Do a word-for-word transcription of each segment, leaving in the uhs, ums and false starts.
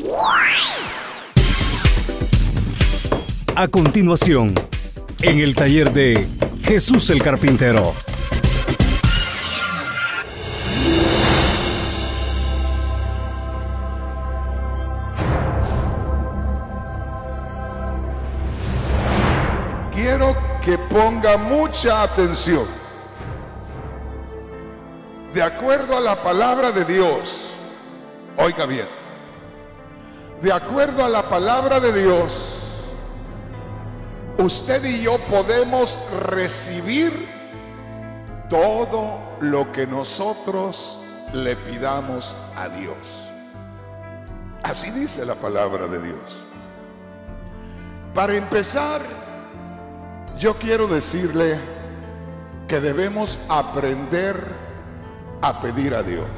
A continuación, en el taller de Jesús el Carpintero. Quiero que ponga mucha atención. De acuerdo a la palabra de Dios, oiga bien, de acuerdo a la palabra de Dios, usted y yo podemos recibir todo lo que nosotros le pidamos a Dios. Así dice la palabra de Dios. Para empezar, yo quiero decirle que debemos aprender a pedir a Dios.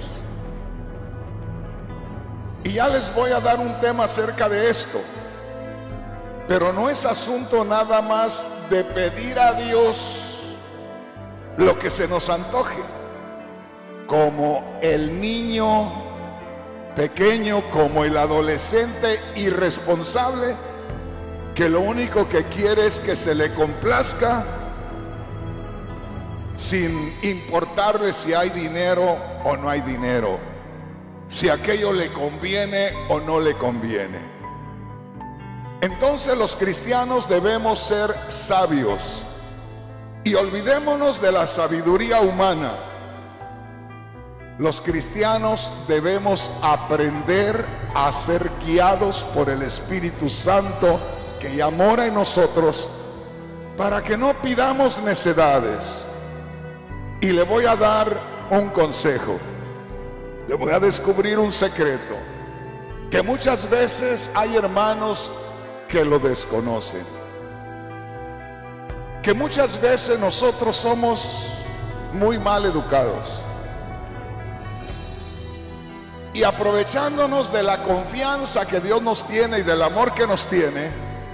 Y ya les voy a dar un tema acerca de esto. Pero no es asunto nada más de pedir a Dios lo que se nos antoje. Como el niño pequeño, como el adolescente irresponsable, que lo único que quiere es que se le complazca sin importarle si hay dinero o no hay dinero, si aquello le conviene o no le conviene. Entonces los cristianos debemos ser sabios y olvidémonos de la sabiduría humana. Los cristianos debemos aprender a ser guiados por el Espíritu Santo que ya mora en nosotros, para que no pidamos necedades. Y le voy a dar un consejo, le voy a descubrir un secreto, que muchas veces hay hermanos que lo desconocen, que muchas veces nosotros somos muy mal educados, y aprovechándonos de la confianza que Dios nos tiene y del amor que nos tiene,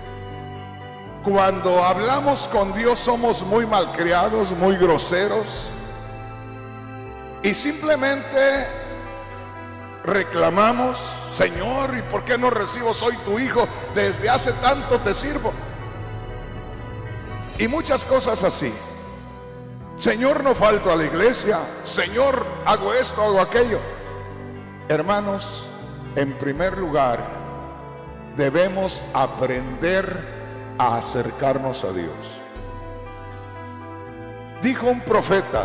cuando hablamos con Dios somos muy malcriados, muy groseros, y simplemente reclamamos: Señor, ¿y por qué no recibo? Soy tu hijo, desde hace tanto te sirvo. Y muchas cosas así. Señor, no falto a la iglesia. Señor, hago esto, hago aquello. Hermanos, en primer lugar, debemos aprender a acercarnos a Dios. Dijo un profeta: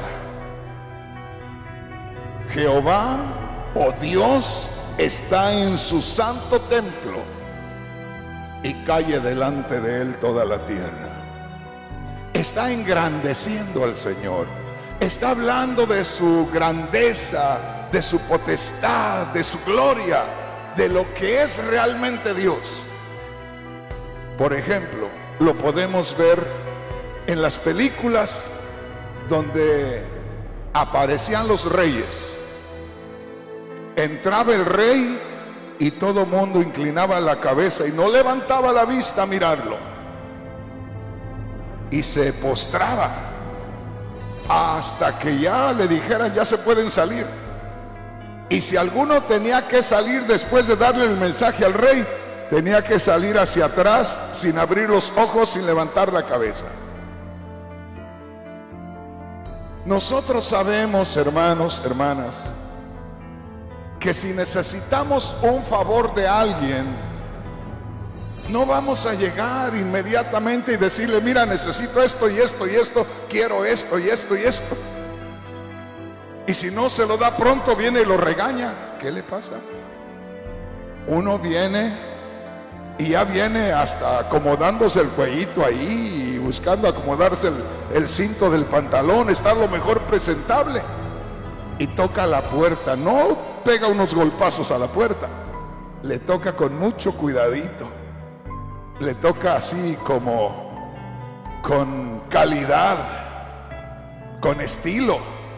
Jehová, oh Dios, está en su santo templo y calle delante de él toda la tierra. Está engrandeciendo al Señor, está hablando de su grandeza, de su potestad, de su gloria, de lo que es realmente Dios. Por ejemplo, lo podemos ver en las películas donde aparecían los reyes. Entraba el rey y todo mundo inclinaba la cabeza y no levantaba la vista a mirarlo, y se postraba hasta que ya le dijeran: ya se pueden salir. Y si alguno tenía que salir después de darle el mensaje al rey, tenía que salir hacia atrás sin abrir los ojos, sin levantar la cabeza. Nosotros sabemos, hermanos, hermanas, que si necesitamos un favor de alguien, no vamos a llegar inmediatamente y decirle: mira, necesito esto y esto y esto, quiero esto y esto y esto. Y si no se lo da pronto, viene y lo regaña. ¿Qué le pasa? Uno viene y ya viene hasta acomodándose el cuellito ahí y buscando acomodarse el, el cinto del pantalón, está lo mejor presentable, y toca la puerta. No pega unos golpazos a la puerta, le toca con mucho cuidadito, le toca así como con calidad, con estilo.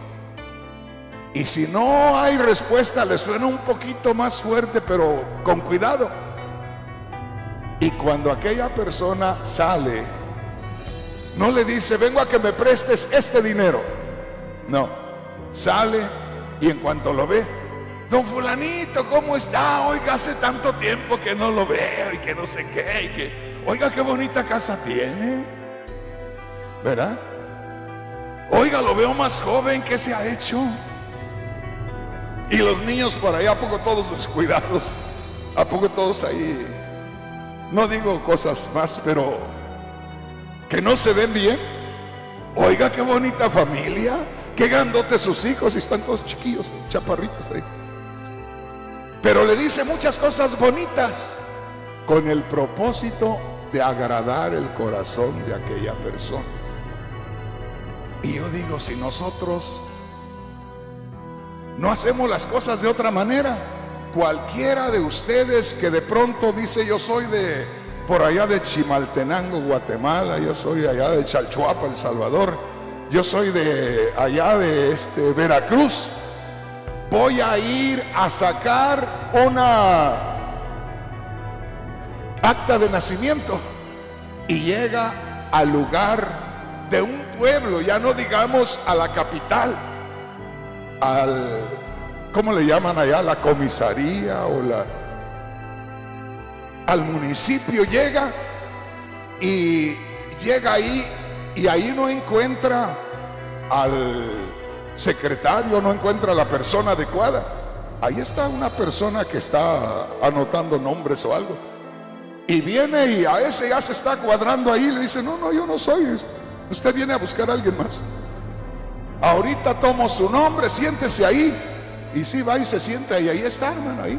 Y si no hay respuesta, le suena un poquito más fuerte, pero con cuidado. Y cuando aquella persona sale, no le dice: vengo a que me prestes este dinero. No, sale y en cuanto lo ve: don fulanito, ¿cómo está? Oiga, hace tanto tiempo que no lo veo y que no sé qué, y que, oiga, qué bonita casa tiene, ¿verdad? Oiga, lo veo más joven, ¿qué se ha hecho? Y los niños por ahí, ¿a poco todos descuidados? ¿A poco todos ahí? No digo cosas más, pero que no se ven bien. Oiga, qué bonita familia, qué grandotes sus hijos, y están todos chiquillos, chaparritos ahí. Pero le dice muchas cosas bonitas con el propósito de agradar el corazón de aquella persona. Y yo digo, si nosotros no hacemos las cosas de otra manera, cualquiera de ustedes que de pronto dice, yo soy de por allá de Chimaltenango, Guatemala, yo soy allá de Chalchuapa, El Salvador, yo soy de allá de este Veracruz, voy a ir a sacar una acta de nacimiento, y llega al lugar de un pueblo, ya no digamos a la capital, al, ¿cómo le llaman allá? La comisaría o la, al municipio llega, y llega ahí, y ahí no encuentra al secretario, no encuentra a la persona adecuada. Ahí está una persona que está anotando nombres o algo, y viene y a ese ya se está cuadrando ahí, le dice, no, no, yo no soy, usted viene a buscar a alguien más. Ahorita tomo su nombre, siéntese ahí. Y sí, va y se sienta, y ahí está, hermano, ahí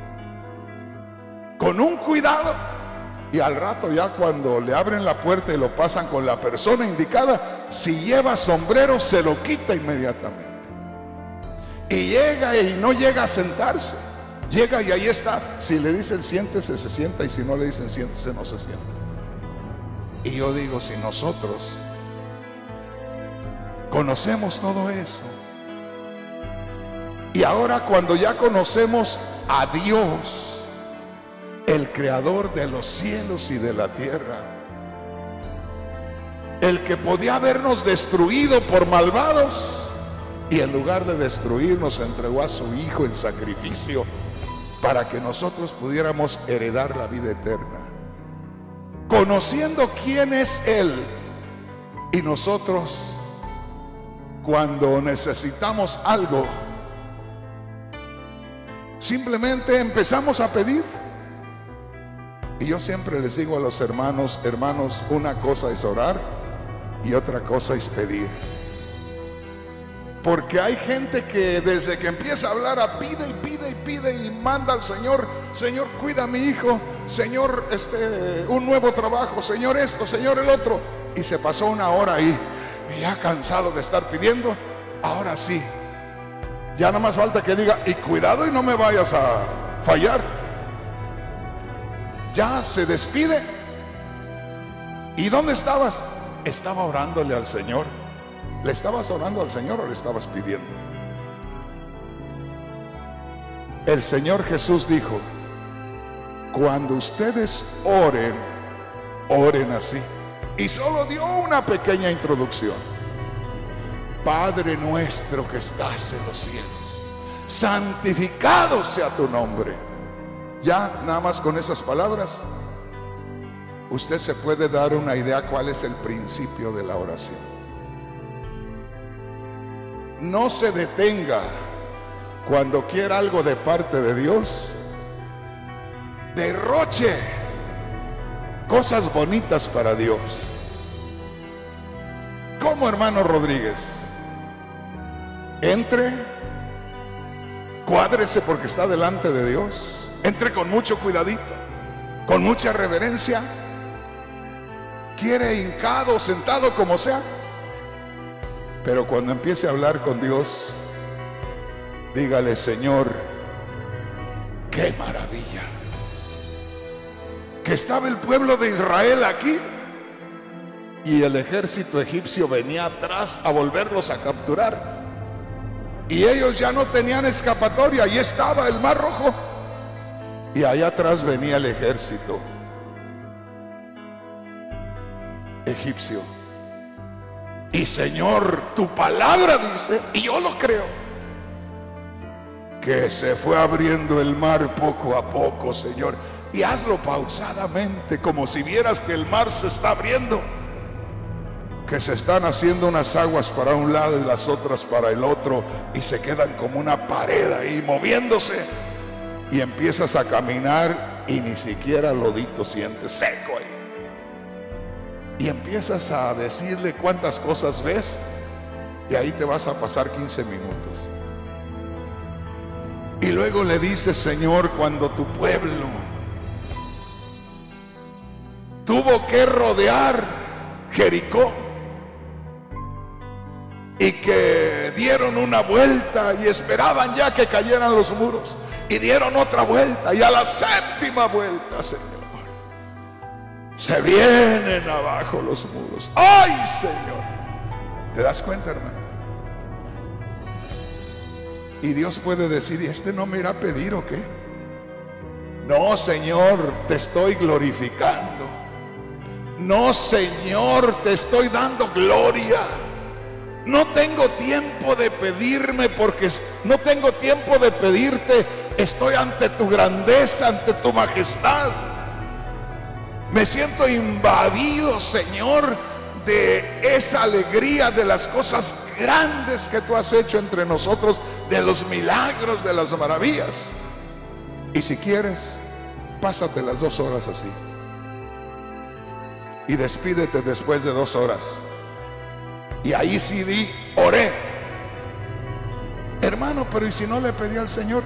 con un cuidado. Y al rato, ya cuando le abren la puerta y lo pasan con la persona indicada, si lleva sombrero se lo quita inmediatamente. Y llega y no llega a sentarse, llega y ahí está. Si le dicen siéntese, se sienta, y si no le dicen siéntese, no se sienta. Y yo digo, si nosotros conocemos todo eso, y ahora cuando ya conocemos a Dios, el creador de los cielos y de la tierra, el que podía habernos destruido por malvados, y en lugar de destruirnos entregó a su Hijo en sacrificio para que nosotros pudiéramos heredar la vida eterna, conociendo quién es Él, y nosotros cuando necesitamos algo, simplemente empezamos a pedir. Y yo siempre les digo a los hermanos, hermanos, una cosa es orar y otra cosa es pedir. Porque hay gente que desde que empieza a hablar a pide y pide y pide y manda al Señor, Señor, cuida a mi hijo, Señor, este, un nuevo trabajo, Señor esto, Señor el otro, y se pasó una hora ahí, y ya cansado de estar pidiendo. Ahora sí, ya nada más falta que diga, y cuidado y no me vayas a fallar. Ya se despide. ¿Y dónde estabas? Estaba orándole al Señor. ¿Le estabas orando al Señor o le estabas pidiendo? El Señor Jesús dijo, cuando ustedes oren, oren así. Y solo dio una pequeña introducción. Padre nuestro que estás en los cielos, santificado sea tu nombre. Ya nada más con esas palabras usted se puede dar una idea cuál es el principio de la oración. No se detenga cuando quiera algo de parte de Dios. Derroche cosas bonitas para Dios. ¿Cómo, hermano Rodríguez? Entre, cuádrese porque está delante de Dios. Entre con mucho cuidadito, con mucha reverencia. Quiere hincado, sentado, como sea. Pero cuando empiece a hablar con Dios, dígale, Señor, qué maravilla que estaba el pueblo de Israel aquí y el ejército egipcio venía atrás a volverlos a capturar, y ellos ya no tenían escapatoria. Ahí estaba el Mar Rojo y allá atrás venía el ejército egipcio. Y Señor, tu palabra dice, y yo lo creo, que se fue abriendo el mar poco a poco, Señor. Y hazlo pausadamente, como si vieras que el mar se está abriendo, que se están haciendo unas aguas para un lado y las otras para el otro, y se quedan como una pared ahí moviéndose, y empiezas a caminar y ni siquiera lodito sientes, seco ahí. Y empiezas a decirle cuántas cosas ves, y ahí te vas a pasar quince minutos. Y luego le dices: Señor, cuando tu pueblo tuvo que rodear Jericó y que dieron una vuelta y esperaban ya que cayeran los muros, y dieron otra vuelta, y a la séptima vuelta, Señor, se vienen abajo los muros. ¡Ay, Señor! ¿Te das cuenta, hermano? Y Dios puede decir: ¿y este no me irá a pedir o qué? No, Señor, te estoy glorificando. No, Señor, te estoy dando gloria. No tengo tiempo de pedirme, porque no tengo tiempo de pedirte. Estoy ante tu grandeza, ante tu majestad. Me siento invadido, Señor, de esa alegría, de las cosas grandes que tú has hecho entre nosotros, de los milagros, de las maravillas. Y si quieres, pásate las dos horas así, y despídete después de dos horas, y ahí sí di: oré. Hermano, pero ¿y si no le pedí al Señor?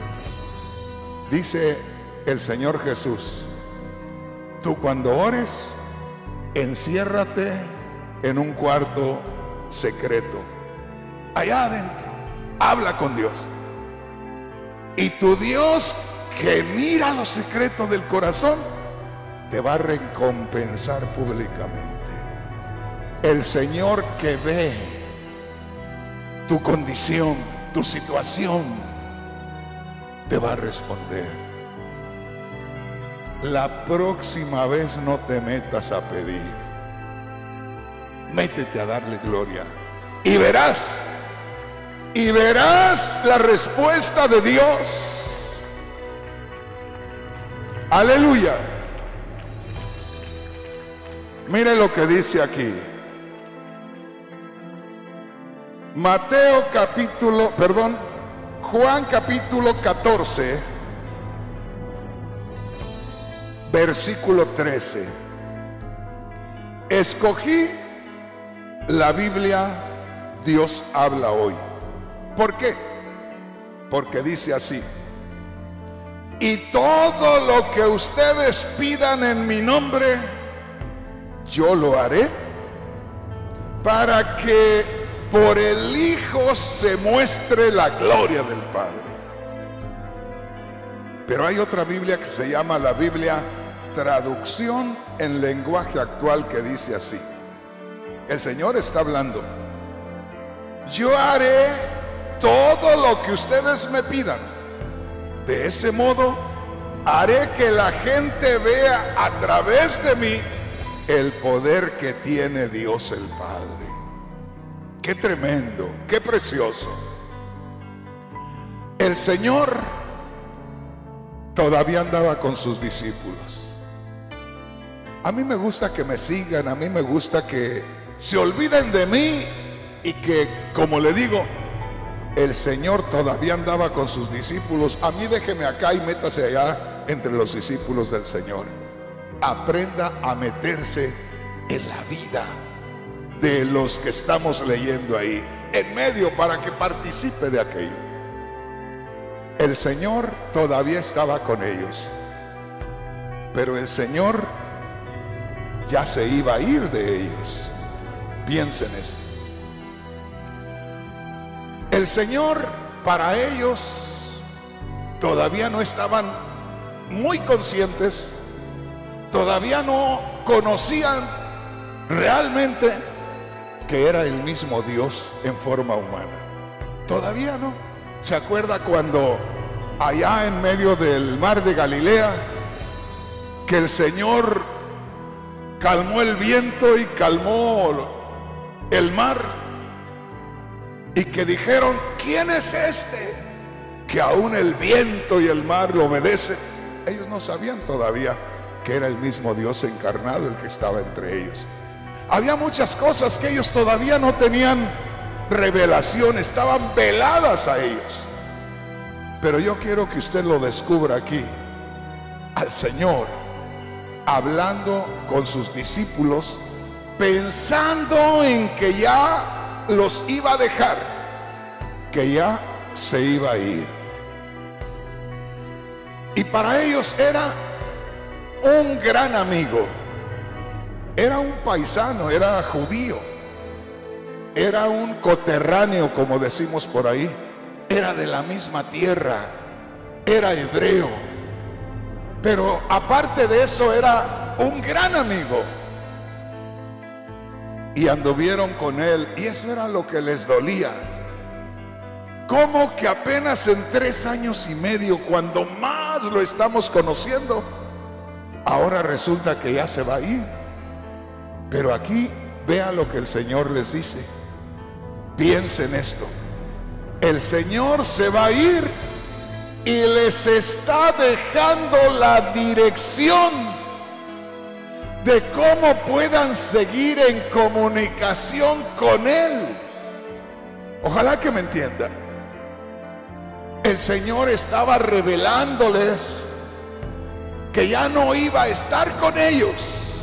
Dice el Señor Jesús: tú cuando ores, enciérrate en un cuarto secreto, allá adentro, habla con Dios, y tu Dios, que mira los secretos del corazón, te va a recompensar públicamente. El Señor, que ve tu condición, tu situación, te va a responder. La próxima vez no te metas a pedir, métete a darle gloria, y verás, y verás la respuesta de Dios. Aleluya. Mire lo que dice aquí. Mateo capítulo, perdón, Juan capítulo catorce, versículo trece. Escogí la Biblia Dios habla hoy. ¿Por qué? Porque dice así: y todo lo que ustedes pidan en mi nombre, yo lo haré, para que por el Hijo se muestre la gloria del Padre. Pero hay otra Biblia que se llama la Biblia Traducción en Lenguaje Actual, que dice así: el Señor está hablando, yo haré todo lo que ustedes me pidan. De ese modo haré que la gente vea a través de mí el poder que tiene Dios el Padre. Qué tremendo, qué precioso. El Señor todavía andaba con sus discípulos. A mí me gusta que me sigan, a mí me gusta que se olviden de mí, y que, como le digo, el Señor todavía andaba con sus discípulos. A mí déjeme acá y métase allá entre los discípulos del Señor. Aprenda a meterse en la vida de los que estamos leyendo ahí, en medio, para que participe de aquello. El Señor todavía estaba con ellos, pero el Señor ya se iba a ir de ellos. Piensen esto. El Señor, para ellos, todavía no estaban muy conscientes, todavía no conocían realmente que era el mismo Dios en forma humana. Todavía no. ¿Se acuerda cuando allá en medio del mar de Galilea, que el Señor calmó el viento y calmó el mar, y que dijeron: ¿quién es este que aún el viento y el mar lo obedecen. Ellos no sabían todavía que era el mismo Dios encarnado el que estaba entre ellos. Había muchas cosas que ellos todavía no tenían revelación, estaban veladas a ellos. Pero yo quiero que usted lo descubra aquí, al Señor hablando con sus discípulos, pensando en que ya los iba a dejar, que ya se iba a ir. Y para ellos era un gran amigo, era un paisano, era judío, era un coterráneo, como decimos por ahí, era de la misma tierra, era hebreo, pero aparte de eso era un gran amigo. Y anduvieron con él, y eso era lo que les dolía. Como que apenas en tres años y medio, cuando más lo estamos conociendo, ahora resulta que ya se va a ir. Pero aquí vea lo que el Señor les dice. Piensen esto: el Señor se va a ir y les está dejando la dirección de cómo puedan seguir en comunicación con Él. Ojalá que me entiendan. El Señor estaba revelándoles que ya no iba a estar con ellos,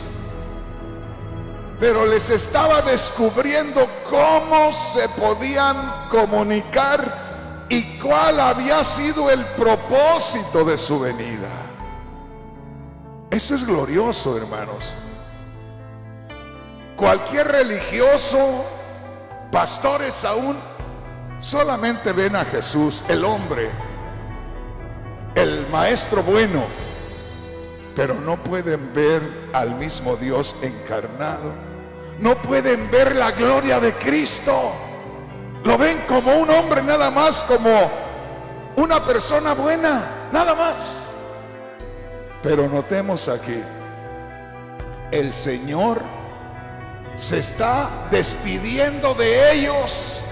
pero les estaba descubriendo cómo se podían comunicar y cuál había sido el propósito de su venida. Esto es glorioso, hermanos. Cualquier religioso, pastores aún, solamente ven a Jesús, el hombre, el maestro bueno, pero no pueden ver al mismo Dios encarnado. No pueden ver la gloria de Cristo. Lo ven como un hombre nada más, como una persona buena, nada más. Pero notemos aquí, el Señor se está despidiendo de ellos.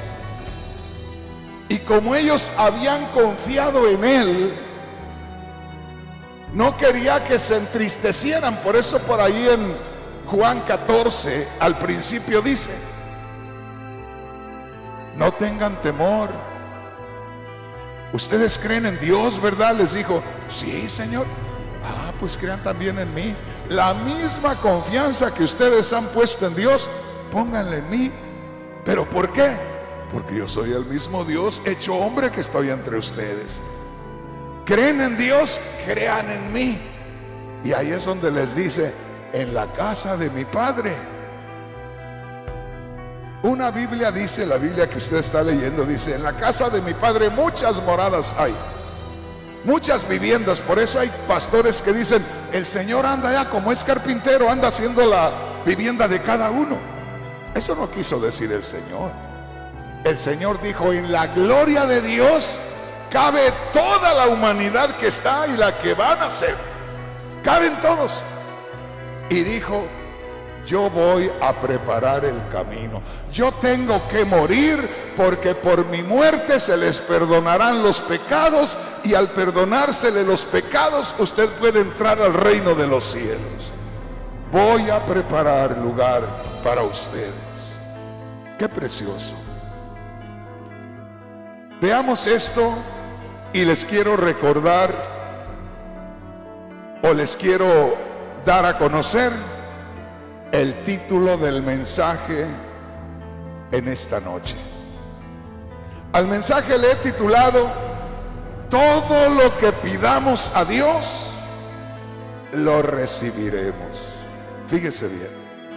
Y como ellos habían confiado en Él, no quería que se entristecieran. Por eso por ahí en Juan catorce al principio dice: no tengan temor. Ustedes creen en Dios, ¿verdad? Les dijo: sí, Señor. Ah, pues crean también en mí. La misma confianza que ustedes han puesto en Dios, pónganla en mí. ¿Pero por qué? Porque yo soy el mismo Dios hecho hombre que estoy entre ustedes. ¿Creen en Dios? Crean en mí. Y ahí es donde les dice: en la casa de mi Padre. Una Biblia dice, la Biblia que usted está leyendo dice: en la casa de mi Padre muchas moradas hay, muchas viviendas. Por eso hay pastores que dicen: el Señor anda allá, como es carpintero, anda haciendo la vivienda de cada uno. Eso no quiso decir el Señor. El Señor dijo: en la gloria de Dios cabe toda la humanidad que está y la que van a ser. Caben todos. Y dijo: yo voy a preparar el camino. Yo tengo que morir, porque por mi muerte se les perdonarán los pecados, y al perdonársele los pecados usted puede entrar al reino de los cielos. Voy a preparar lugar para ustedes. Qué precioso. Veamos esto y les quiero recordar, o les quiero dar a conocer el título del mensaje en esta noche. Al mensaje le he titulado: todo lo que pidamos a Dios lo recibiremos. Fíjese bien,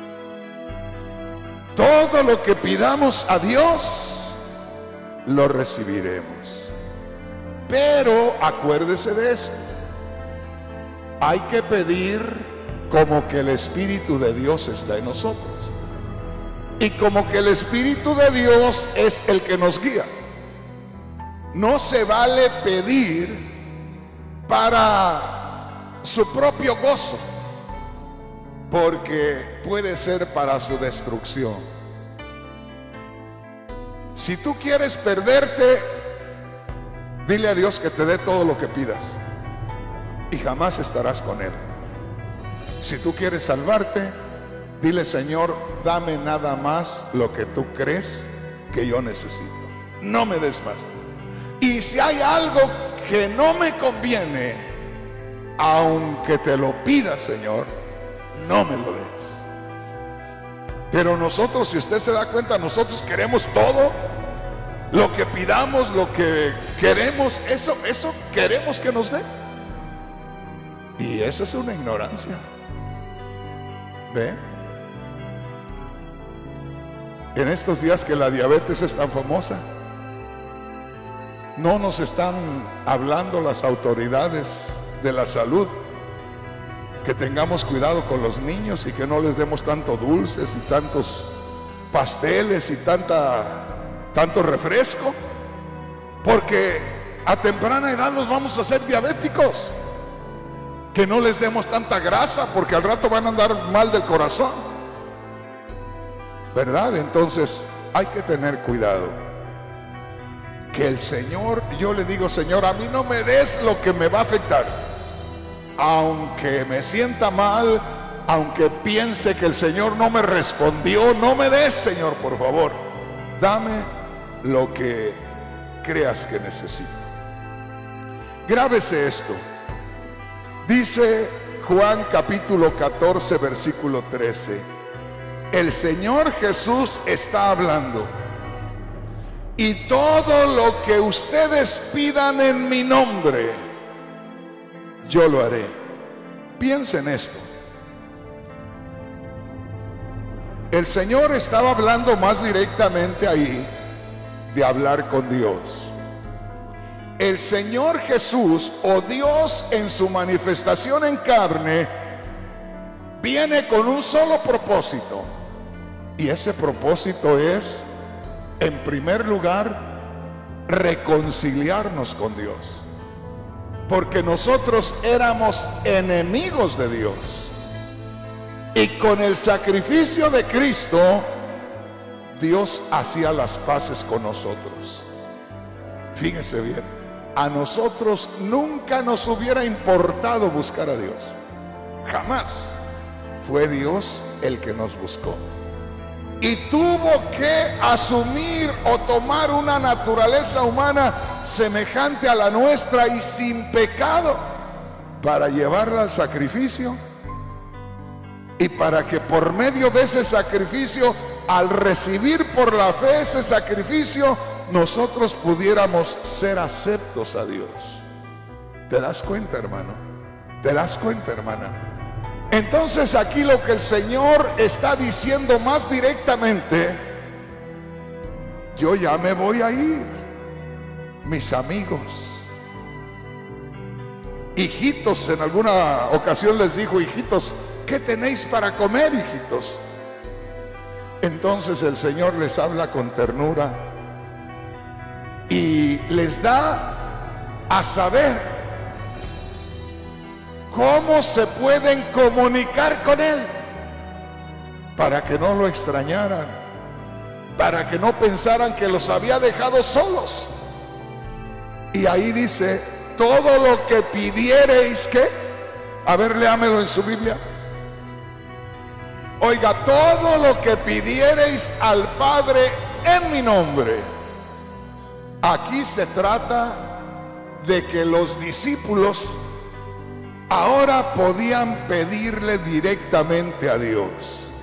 todo lo que pidamos a Dios lo recibiremos. Pero acuérdese de esto: hay que pedir como que el Espíritu de Dios está en nosotros, y como que el Espíritu de Dios es el que nos guía. No se vale pedir para su propio gozo, porque puede ser para su destrucción. Si tú quieres perderte, Dile a Dios que te dé todo lo que pidas y jamás estarás con Él. Si tú quieres salvarte, dile: Señor, dame nada más lo que tú crees que yo necesito. No me des más. Y si hay algo que no me conviene, aunque te lo pida, Señor, no me lo des. Pero nosotros, si usted se da cuenta, nosotros queremos todo. Lo que pidamos, lo que queremos, eso, eso queremos que nos dé. Y esa es una ignorancia. ¿Ve? En estos días que la diabetes es tan famosa, no nos están hablando las autoridades de la salud que tengamos cuidado con los niños y que no les demos tanto dulces y tantos pasteles y tanta, tanto refresco, porque a temprana edad los vamos a hacer diabéticos. Que no les demos tanta grasa, porque al rato van a andar mal del corazón, ¿verdad? Entonces hay que tener cuidado. Que el Señor, yo le digo: Señor, a mí no me des lo que me va a afectar. Aunque me sienta mal, aunque piense que el Señor no me respondió, no me des, Señor, por favor. Dame lo que creas que necesito. Grábese esto. Dice Juan capítulo catorce, versículo trece. El Señor Jesús está hablando: y todo lo que ustedes pidan en mi nombre, yo lo haré. Piensen esto. El Señor estaba hablando más directamente ahí de hablar con Dios. El Señor Jesús, o Dios en su manifestación en carne, viene con un solo propósito. Y ese propósito es, en primer lugar, reconciliarnos con Dios. Porque nosotros éramos enemigos de Dios. Y con el sacrificio de Cristo, Dios hacía las paces con nosotros. Fíjense bien. A nosotros nunca nos hubiera importado buscar a Dios. Jamás. Fue Dios el que nos buscó. Y tuvo que asumir o tomar una naturaleza humana semejante a la nuestra y sin pecado, para llevarla al sacrificio. Y para que por medio de ese sacrificio, al recibir por la fe ese sacrificio, nosotros pudiéramos ser aceptos a Dios. ¿Te das cuenta, hermano? ¿Te das cuenta, hermana? Entonces aquí lo que el Señor está diciendo más directamente: yo ya me voy a ir, mis amigos. Hijitos, en alguna ocasión les dijo: hijitos, ¿qué tenéis para comer, hijitos? Entonces el Señor les habla con ternura y les da a saber cómo se pueden comunicar con Él, para que no lo extrañaran, para que no pensaran que los había dejado solos. Y ahí dice: todo lo que pidiereis, ¿qué? A ver, léamelo en su Biblia. Oiga, todo lo que pidiereis al Padre en mi nombre. Aquí se trata de que los discípulos ahora podían pedirle directamente a Dios.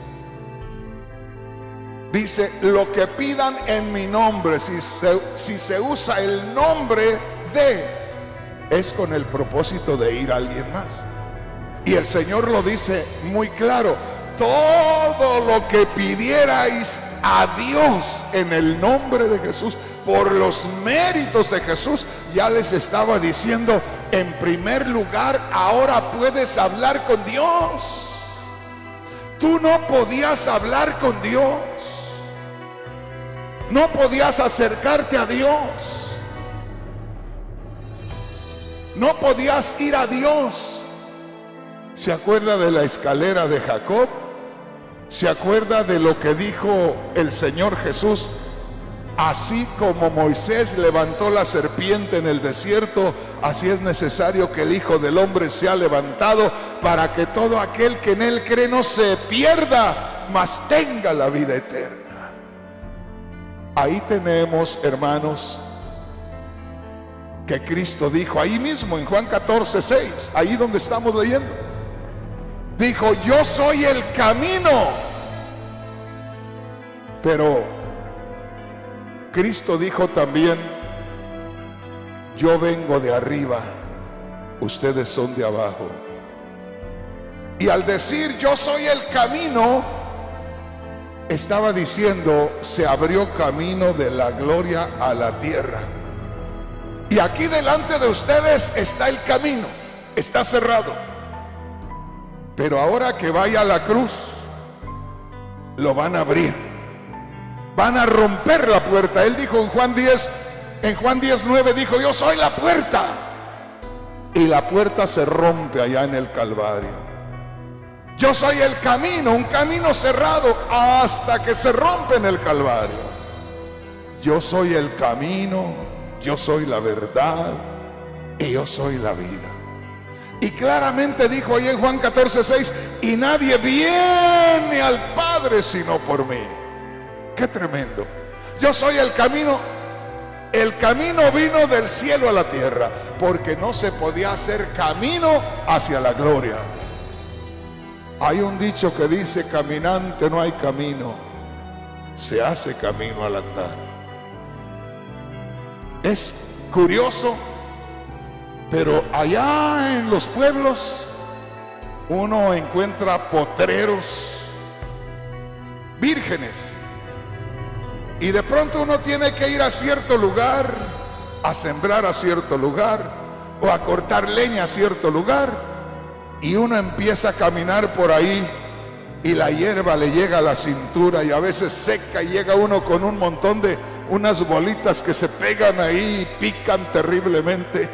Dice: lo que pidan en mi nombre. Si se, si se usa el nombre de, es con el propósito de ir a alguien más. Y el Señor lo dice muy claro: todo lo que pidierais a Dios en el nombre de Jesús, por los méritos de Jesús, ya les estaba diciendo: en primer lugar, ahora puedes hablar con Dios. Tú no podías hablar con Dios, no podías acercarte a Dios, no podías ir a Dios. ¿Se acuerda de la escalera de Jacob? ¿Se acuerda de lo que dijo el Señor Jesús Así como Moisés levantó la serpiente en el desierto, así es necesario que el Hijo del Hombre sea levantado, para que todo aquel que en él cree no se pierda, mas tenga la vida eterna. Ahí tenemos, hermanos, que Cristo dijo, ahí mismo en Juan catorce, seis, ahí donde estamos leyendo, dijo: yo soy el camino. Pero Cristo dijo también: yo vengo de arriba, ustedes son de abajo. Y al decir yo soy el camino, estaba diciendo, se abrió camino de la gloria a la tierra. Y aquí delante de ustedes está el camino, está cerrado. Pero ahora que vaya a la cruz, lo van a abrir, van a romper la puerta. Él dijo en Juan diez, en Juan diez, nueve, dijo: yo soy la puerta. Y la puerta se rompe allá en el Calvario. Yo soy el camino, un camino cerrado hasta que se rompe en el Calvario. Yo soy el camino, yo soy la verdad y yo soy la vida. Y claramente dijo ahí en Juan catorce, seis: y nadie viene al Padre sino por mí. Qué tremendo. Yo soy el camino. El camino vino del cielo a la tierra, porque no se podía hacer camino hacia la gloria. Hay un dicho que dice: caminante no hay camino, se hace camino al andar. Es curioso, pero allá en los pueblos uno encuentra potreros vírgenes, y de pronto uno tiene que ir a cierto lugar, a sembrar a cierto lugar, o a cortar leña a cierto lugar, y uno empieza a caminar por ahí, y la hierba le llega a la cintura, y a veces seca, y llega uno con un montón de unas bolitas que se pegan ahí y pican terriblemente.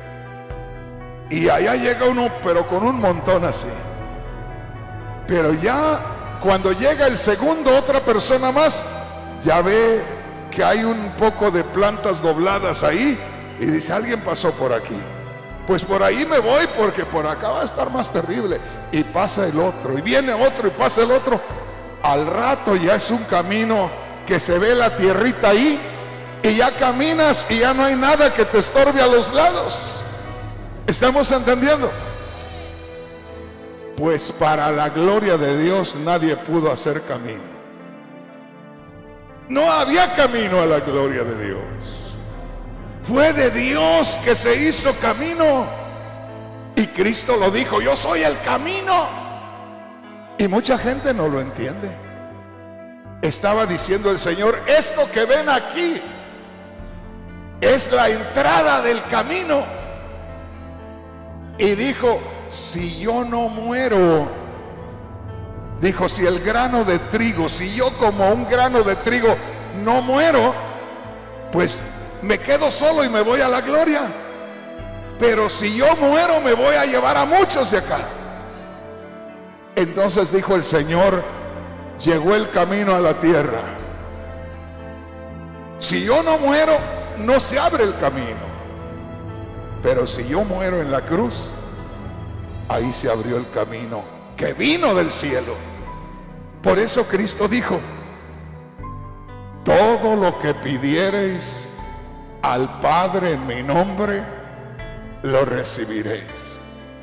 Y allá llega uno, pero con un montón así. Pero ya cuando llega el segundo, otra persona más, ya ve que hay un poco de plantas dobladas ahí, y dice: alguien pasó por aquí, pues por ahí me voy, porque por acá va a estar más terrible. Y pasa el otro, y viene otro, y pasa el otro. Al rato ya es un camino que se ve la tierrita ahí, y ya caminas y ya no hay nada que te estorbe a los lados. ¿Estamos entendiendo? Pues para la gloria de Dios nadie pudo hacer camino. No había camino a la gloria de Dios. Fue de Dios que se hizo camino. Y Cristo lo dijo: yo soy el camino. Y mucha gente no lo entiende. Estaba diciendo el Señor: esto que ven aquí es la entrada del camino. Y dijo: si yo no muero, dijo, si el grano de trigo, si yo como un grano de trigo no muero, pues me quedo solo y me voy a la gloria. Pero si yo muero, me voy a llevar a muchos de acá. Entonces dijo el Señor: llegó el camino a la tierra. Si yo no muero, no se abre el camino. Pero si yo muero en la cruz, ahí se abrió el camino que vino del cielo. Por eso Cristo dijo: todo lo que pidiereis al Padre en mi nombre, lo recibiréis.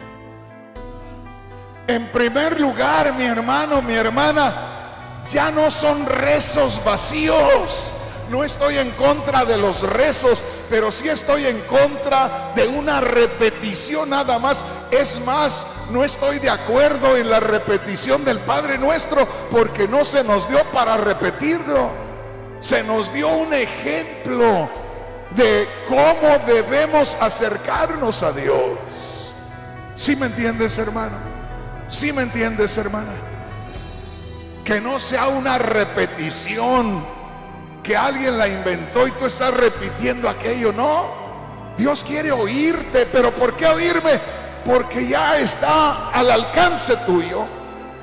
En primer lugar, mi hermano, mi hermana, ya no son rezos vacíos. No estoy en contra de los rezos, pero sí estoy en contra de una repetición nada más. Es más, no estoy de acuerdo en la repetición del Padre Nuestro, porque no se nos dio para repetirlo. Se nos dio un ejemplo de cómo debemos acercarnos a Dios. ¿Sí me entiendes, hermano? ¿Sí me entiendes, hermana? Que no sea una repetición, que alguien la inventó y tú estás repitiendo aquello. No, Dios quiere oírte. ¿Pero por qué oírme? Porque ya está al alcance tuyo.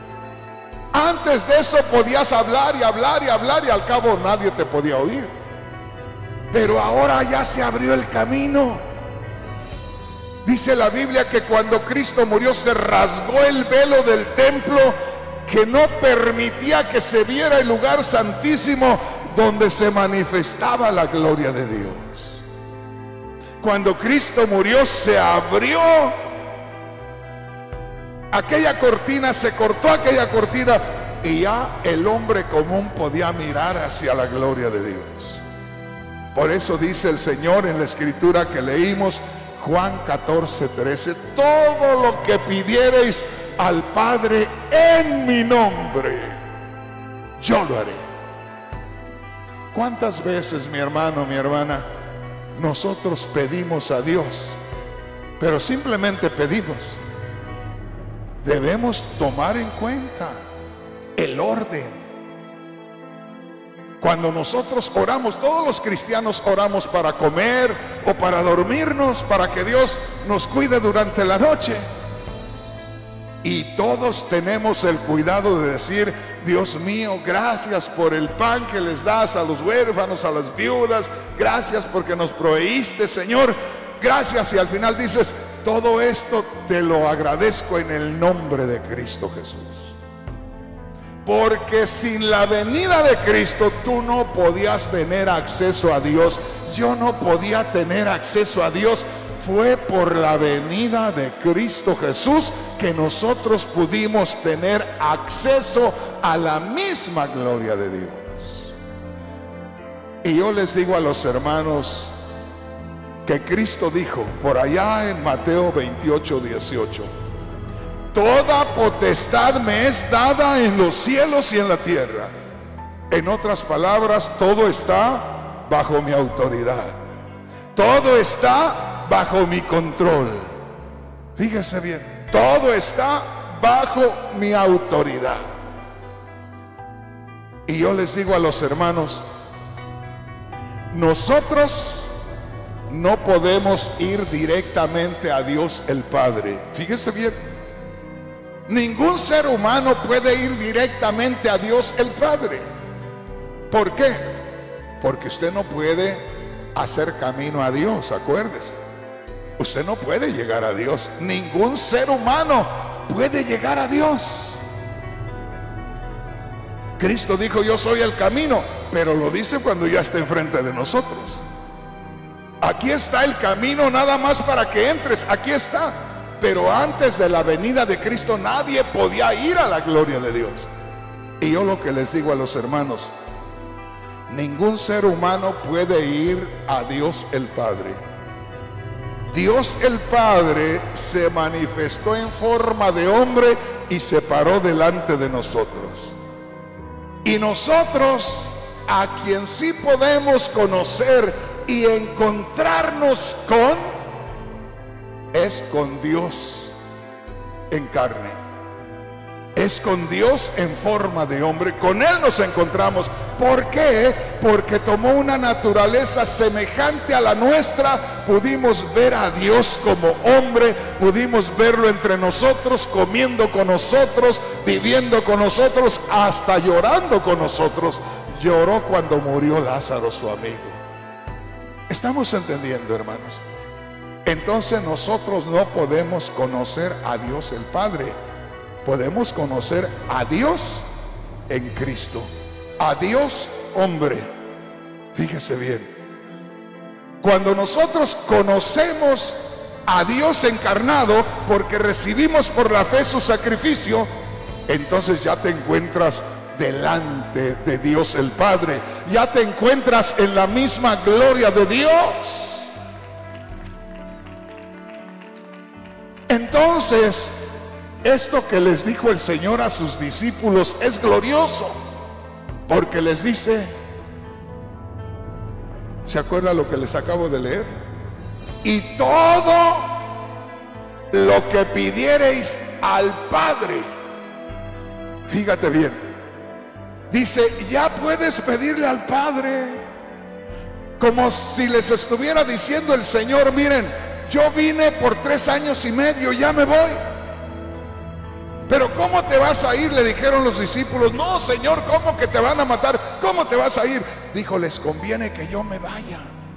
Antes de eso podías hablar y hablar y hablar, y al cabo nadie te podía oír. pero ahora ya se abrió el camino. Dice la Biblia que cuando Cristo murió se rasgó el velo del templo que no permitía que se viera el lugar santísimo donde se manifestaba la gloria de Dios. Cuando Cristo murió se abrió aquella cortina, se cortó aquella cortina y ya el hombre común podía mirar hacia la gloria de Dios. Por eso dice el Señor en la escritura que leímos, Juan catorce, trece, todo lo que pidiereis al Padre en mi nombre, yo lo haré. ¿Cuántas veces, mi hermano, mi hermana, nosotros pedimos a Dios, pero simplemente pedimos? Debemos tomar en cuenta el orden. Cuando nosotros oramos, todos los cristianos oramos para comer o para dormirnos, para que Dios nos cuide durante la noche. Y todos tenemos el cuidado de decir, Dios mío, gracias por el pan que les das a los huérfanos, a las viudas. Gracias porque nos proveíste, Señor. Gracias. Y al final dices, todo esto te lo agradezco en el nombre de Cristo Jesús. Porque sin la venida de Cristo tú no podías tener acceso a Dios. Yo no podía tener acceso a Dios. Fue por la venida de Cristo Jesús que nosotros pudimos tener acceso a la misma gloria de Dios. Y yo les digo a los hermanos que Cristo dijo por allá en Mateo veintiocho, dieciocho, toda potestad me es dada en los cielos y en la tierra. En otras palabras, todo está bajo mi autoridad. Todo está bajo mi control. Fíjese bien, todo está bajo mi autoridad. Y yo les digo a los hermanos, nosotros no podemos ir directamente a Dios el Padre. Fíjese bien, ningún ser humano puede ir directamente a Dios el Padre. ¿Por qué? Porque usted no puede hacer camino a Dios, acuérdese. Usted no puede llegar a Dios. Ningún ser humano puede llegar a Dios. Cristo dijo, yo soy el camino, pero lo dice cuando ya está enfrente de nosotros. Aquí está el camino nada más para que entres, aquí está. Pero antes de la venida de Cristo nadie podía ir a la gloria de Dios. Y yo lo que les digo a los hermanos, ningún ser humano puede ir a Dios el Padre. Dios el Padre se manifestó en forma de hombre y se paró delante de nosotros. Y nosotros, a quien sí podemos conocer y encontrarnos con, es con Dios en carne. Es con Dios en forma de hombre. Con Él nos encontramos. ¿Por qué? Porque tomó una naturaleza semejante a la nuestra. Pudimos ver a Dios como hombre. Pudimos verlo entre nosotros, comiendo con nosotros, viviendo con nosotros, hasta llorando con nosotros. Lloró cuando murió Lázaro, su amigo. ¿Estamos entendiendo, hermanos? Entonces nosotros no podemos conocer a Dios el Padre. Podemos conocer a Dios en Cristo, a Dios hombre. Fíjese bien, cuando nosotros conocemos a Dios encarnado, porque recibimos por la fe su sacrificio, entonces ya te encuentras delante de Dios el Padre, ya te encuentras en la misma gloria de Dios. Entonces, esto que les dijo el Señor a sus discípulos es glorioso, porque les dice, ¿se acuerda lo que les acabo de leer? Y todo lo que pidiereis al Padre, fíjate bien, dice, ya puedes pedirle al Padre, como si les estuviera diciendo el Señor, miren, yo vine por tres años y medio, ya me voy. Pero ¿cómo te vas a ir? Le dijeron los discípulos. No, Señor, ¿cómo que te van a matar? ¿Cómo te vas a ir? Dijo, les conviene que yo me vaya.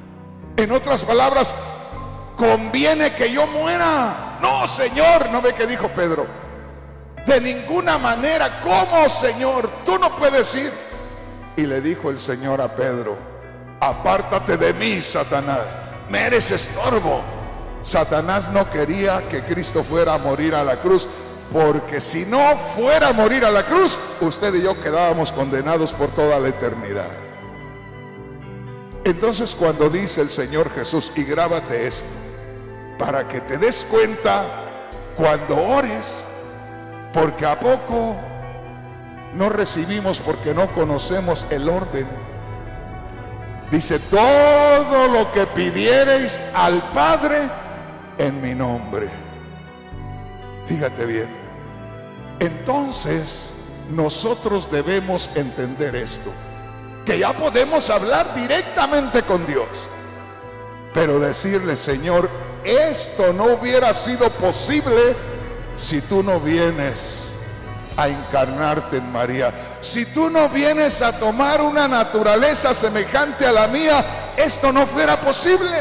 En otras palabras, conviene que yo muera. No, Señor, ¿no ve que dijo Pedro? De ninguna manera. ¿Cómo, Señor? Tú no puedes ir. Y le dijo el Señor a Pedro: apártate de mí, Satanás, me eres estorbo. Satanás no quería que Cristo fuera a morir a la cruz, porque si no fuera a morir a la cruz, usted y yo quedábamos condenados por toda la eternidad. Entonces, cuando dice el Señor Jesús, y grábate esto, para que te des cuenta cuando ores, porque a poco no recibimos porque no conocemos el orden. Dice: todo lo que pidiereis al Padre en mi nombre. Fíjate bien. Entonces nosotros debemos entender esto, que ya podemos hablar directamente con Dios, pero decirle: Señor, esto no hubiera sido posible si tú no vienes a encarnarte en María. Si tú no vienes a tomar una naturaleza semejante a la mía, esto no fuera posible.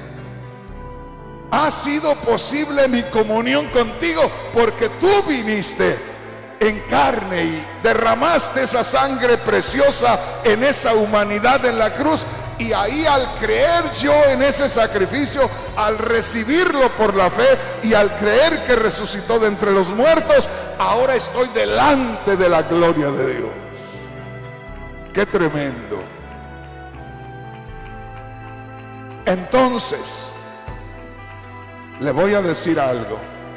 Ha sido posible mi comunión contigo porque tú viniste en carne y derramaste esa sangre preciosa en esa humanidad en la cruz. Y ahí, al creer yo en ese sacrificio, al recibirlo por la fe y al creer que resucitó de entre los muertos, ahora estoy delante de la gloria de Dios. ¡Qué tremendo! Entonces, le voy a decir algo.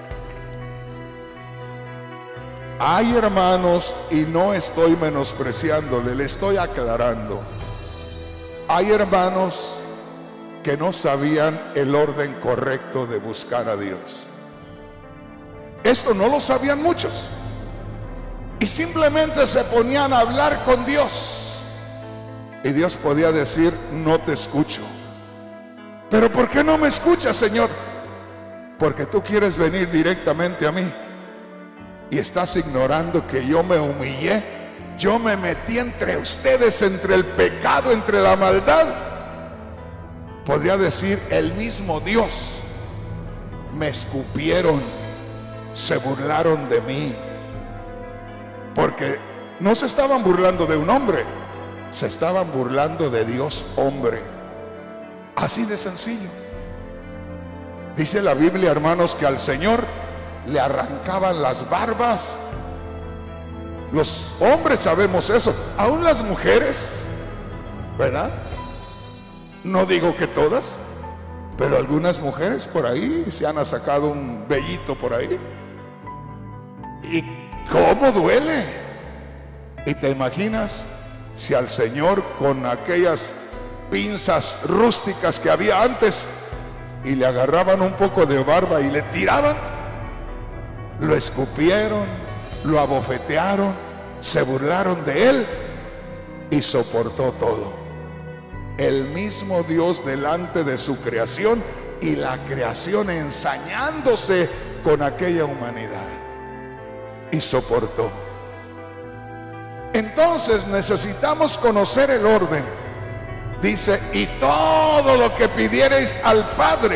Hay hermanos, y no estoy menospreciándole, le estoy aclarando. Hay hermanos que no sabían el orden correcto de buscar a Dios. Esto no lo sabían muchos, y simplemente se ponían a hablar con Dios, y Dios podía decir: no te escucho. ¿Pero por qué no me escuchas, Señor? Porque tú quieres venir directamente a mí y estás ignorando que yo me humillé. Yo me metí entre ustedes, entre el pecado, entre la maldad. Podría decir el mismo Dios: me escupieron, se burlaron de mí. Porque no se estaban burlando de un hombre, se estaban burlando de Dios hombre. Así de sencillo. Dice la Biblia, hermanos, que al Señor le arrancaban las barbas. Los hombres sabemos eso, aún las mujeres, ¿verdad? No digo que todas, pero algunas mujeres por ahí se han sacado un vellito por ahí. ¿Y cómo duele? Y te imaginas si al Señor, con aquellas pinzas rústicas que había antes, y le agarraban un poco de barba y le tiraban, lo escupieron, lo abofetearon, se burlaron de él, y soportó todo. El mismo Dios delante de su creación, y la creación ensañándose con aquella humanidad, y soportó. Entonces necesitamos conocer el orden. Dice: y todo lo que pidiereis al Padre.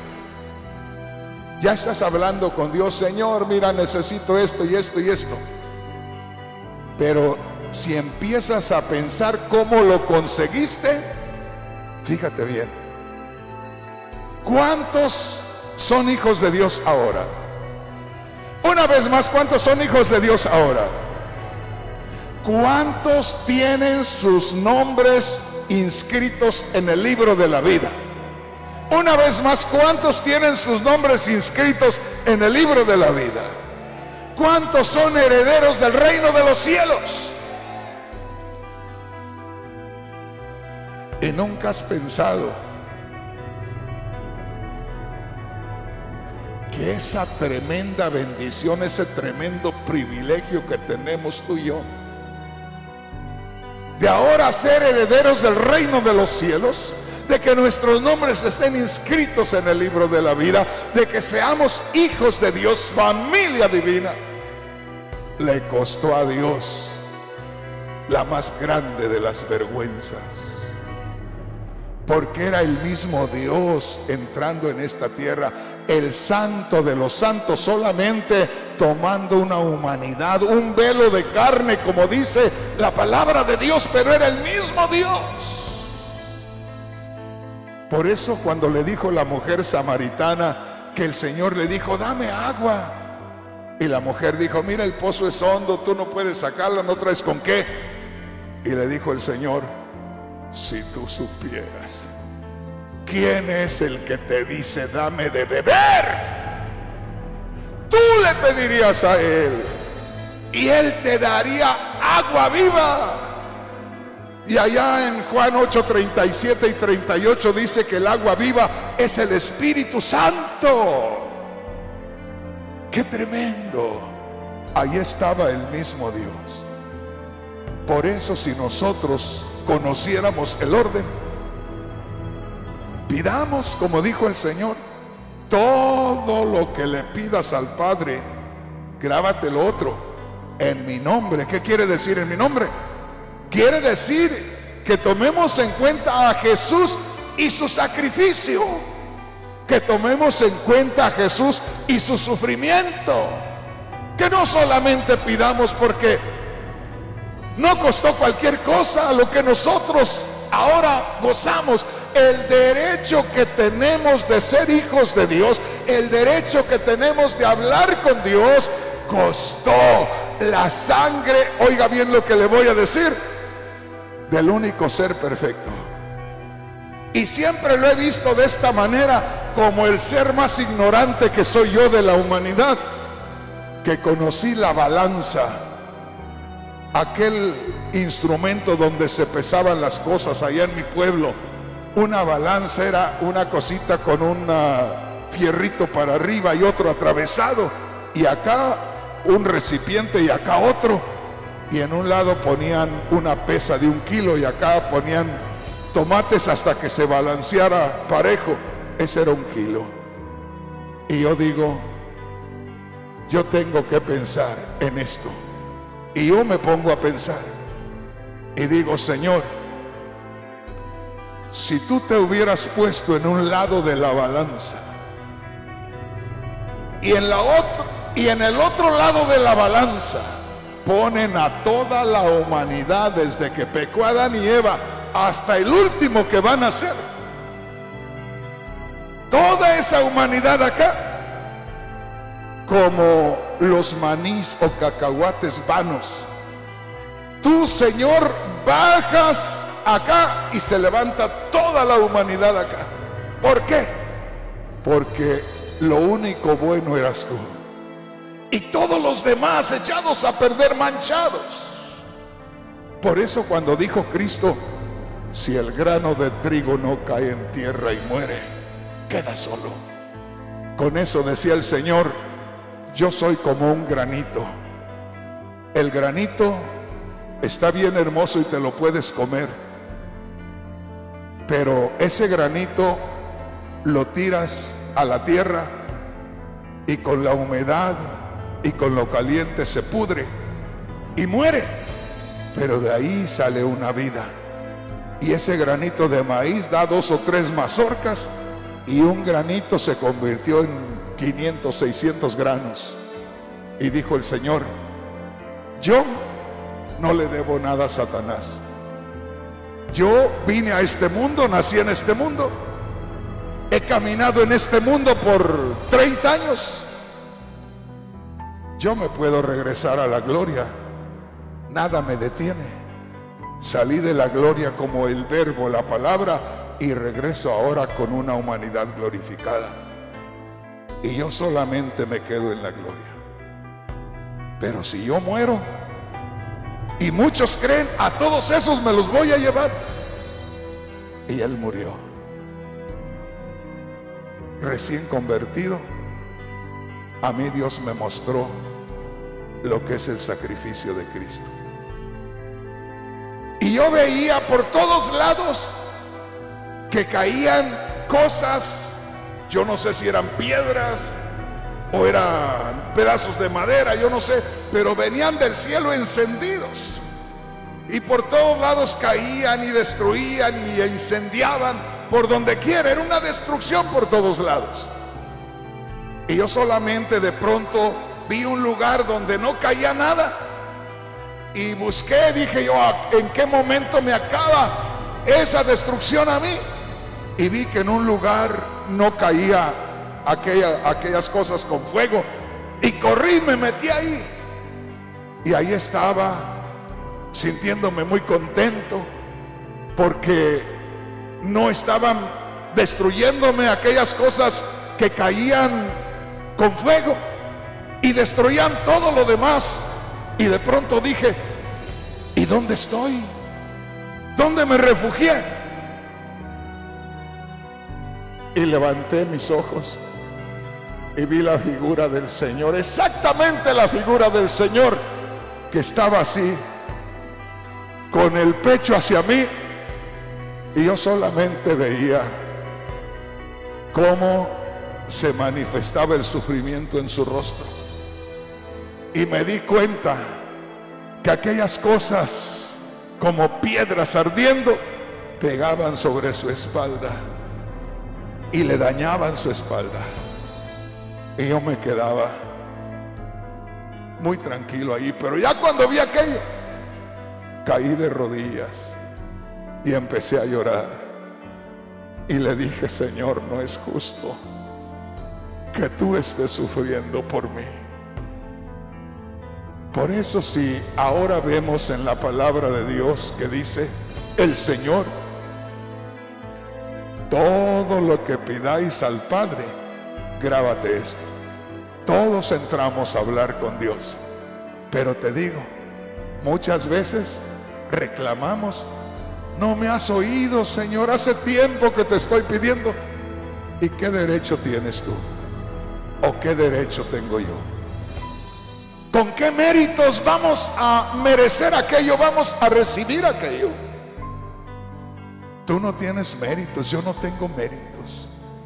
Ya estás hablando con Dios: Señor, mira, necesito esto y esto y esto. Pero si empiezas a pensar cómo lo conseguiste, fíjate bien. ¿Cuántos son hijos de Dios ahora? Una vez más, ¿cuántos son hijos de Dios ahora? ¿Cuántos tienen sus nombres inscritos en el libro de la vida? Una vez más, ¿cuántos tienen sus nombres inscritos en el libro de la vida? ¿Cuántos son herederos del reino de los cielos? Y nunca has pensado que esa tremenda bendición, ese tremendo privilegio que tenemos tú y yo, de ahora ser herederos del reino de los cielos, de que nuestros nombres estén inscritos en el libro de la vida, de que seamos hijos de Dios, familia divina, le costó a Dios la más grande de las vergüenzas. porque era el mismo Dios entrando en esta tierra, el santo de los santos, solamente tomando una humanidad, un velo de carne, como dice la palabra de Dios, pero era el mismo Dios. Por eso cuando le dijo la mujer samaritana que el Señor le dijo, dame agua, y la mujer dijo, mira, el pozo es hondo, tú no puedes sacarla, no traes con qué. Y le dijo el Señor, si tú supieras quién es el que te dice dame de beber, tú le pedirías a él y él te daría agua viva. Y allá en Juan ocho, treinta y siete y treinta y ocho dice que el agua viva es el Espíritu Santo. ¡Qué tremendo! Ahí estaba el mismo Dios. Por eso, si nosotros conociéramos el orden, pidamos, como dijo el Señor, todo lo que le pidas al Padre, grábate lo otro, en mi nombre. ¿Qué quiere decir en mi nombre? Quiere decir que tomemos en cuenta a Jesús y su sacrificio, que tomemos en cuenta a Jesús y su sufrimiento, que no solamente pidamos porque no costó cualquier cosa lo que nosotros ahora gozamos, el derecho que tenemos de ser hijos de Dios, el derecho que tenemos de hablar con Dios, costó la sangre, oiga bien lo que le voy a decir, del único ser perfecto. Y siempre lo he visto de esta manera, como el ser más ignorante que soy yo de la humanidad, que conocí la balanza, aquel instrumento donde se pesaban las cosas allá en mi pueblo. Una balanza era una cosita con un fierrito para arriba y otro atravesado, y acá un recipiente y acá otro, y en un lado ponían una pesa de un kilo y acá ponían tomates hasta que se balanceara parejo. Ese era un kilo. Y yo digo, yo tengo que pensar en esto. Y yo me pongo a pensar y digo, Señor, si tú te hubieras puesto en un lado de la balanza y en la otra, y en el otro lado de la balanza ponen a toda la humanidad desde que pecó Adán y Eva hasta el último que van a ser, toda esa humanidad acá, como los manís o cacahuates vanos, tú, Señor, bajas acá y se levanta toda la humanidad acá. ¿Por qué? Porque lo único bueno eras tú y todos los demás echados a perder, manchados. Por eso cuando dijo Cristo, si el grano de trigo no cae en tierra y muere, queda solo. Con eso decía el Señor, yo soy como un granito. El granito está bien hermoso y te lo puedes comer, pero ese granito lo tiras a la tierra y con la humedad y con lo caliente se pudre y muere, pero de ahí sale una vida. Y ese granito de maíz da dos o tres mazorcas y un granito se convirtió en quinientos, seiscientos granos. Y dijo el Señor, yo no le debo nada a Satanás. Yo vine a este mundo, nací en este mundo, he caminado en este mundo por treinta años. Yo me puedo regresar a la gloria, nada me detiene. Salí de la gloria como el verbo, la palabra, y regreso ahora con una humanidad glorificada. Y yo solamente me quedo en la gloria. Pero si yo muero, y muchos creen, a todos esos me los voy a llevar. Y él murió. Recién convertido, a mí Dios me mostró lo que es el sacrificio de Cristo. Y yo veía por todos lados que caían cosas, yo no sé si eran piedras o eran pedazos de madera, yo no sé, pero venían del cielo encendidos y por todos lados caían y destruían y incendiaban, por donde quiera, era una destrucción por todos lados. Y yo solamente de pronto vi un lugar donde no caía nada y busqué, dije yo, ¿en qué momento me acaba esa destrucción a mí? Y vi que en un lugar no caía aquella, aquellas cosas con fuego, y corrí, me metí ahí, y ahí estaba sintiéndome muy contento porque no estaban destruyéndome aquellas cosas que caían con fuego y destruían todo lo demás. Y de pronto dije, ¿y dónde estoy? ¿Dónde me refugié? Y levanté mis ojos y vi la figura del Señor, exactamente la figura del Señor, que estaba así, con el pecho hacia mí, y yo solamente veía cómo se manifestaba el sufrimiento en su rostro. Y me di cuenta que aquellas cosas, como piedras ardiendo, pegaban sobre su espalda y le dañaban su espalda. Y yo me quedaba muy tranquilo ahí. Pero ya cuando vi aquello, caí de rodillas y empecé a llorar. Y le dije, Señor, no es justo que tú estés sufriendo por mí. Por eso, si ahora vemos en la palabra de Dios que dice el Señor, todo lo que pidáis al Padre, grábate esto. Todos entramos a hablar con Dios, pero te digo, muchas veces reclamamos, no me has oído, Señor, hace tiempo que te estoy pidiendo. ¿Y qué derecho tienes tú? ¿O qué derecho tengo yo? ¿Con qué méritos vamos a merecer aquello? ¿Vamos a recibir aquello? Tú no tienes méritos, yo no tengo méritos.